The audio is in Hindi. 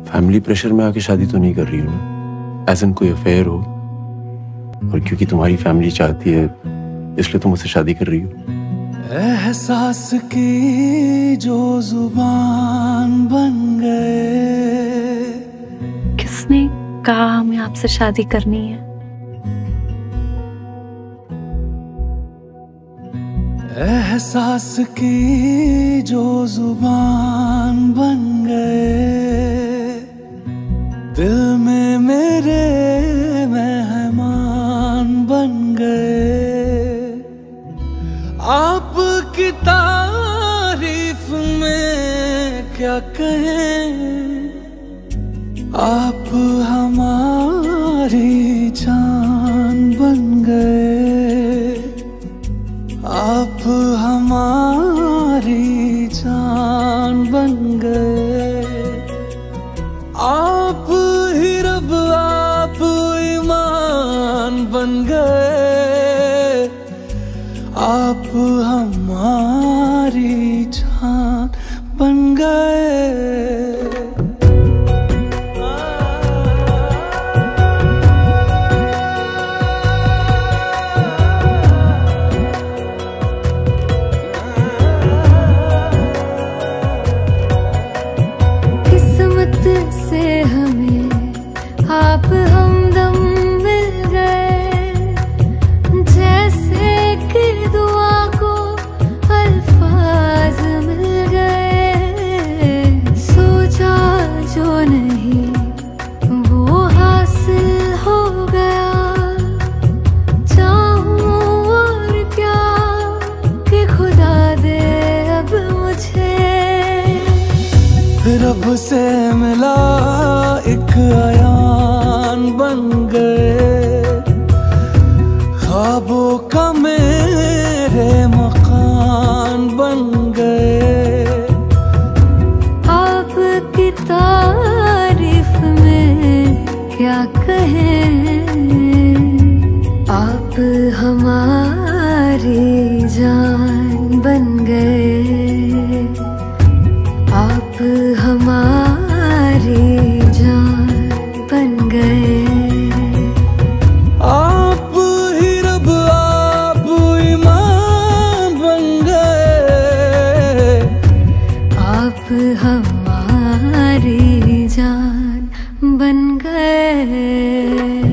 फैमिली प्रेशर में आके शादी तो नहीं कर रही हूँ ना, एज इन कोई अफेयर हो, और क्योंकि तुम्हारी फैमिली चाहती है इसलिए तुम मुझसे शादी कर रही हो। एहसास की जो जुबान बन गए। किसने कहा हमें आपसे शादी करनी है? एहसास की जो जुबान बन गए, दिल में मेरे मेहमान बन गए। आपकी तारीफ में क्या कहें, आप हमारी जान बन गए। आप हमारी जान बन गए। आप ही रब, आप ईमान बन गए। आप हमारी जान बन गए। से हमें आप हमदम मिल गए, जैसे कि दुआ को अल्फाज मिल गए। सोचा जो नहीं वो हासिल हो गया, चाहूं और क्या कि खुदा दे अब मुझे। रब से मिला एक आयान बन गए, ख्वाबों का मेरे मकान बन गए। आपकी तारीफ में क्या कहें, आप हमारी जान बन गए। आप हमारी जान बन गए। आप ही रब, आप ईमान बन गए। आप हमारी जान बन गए।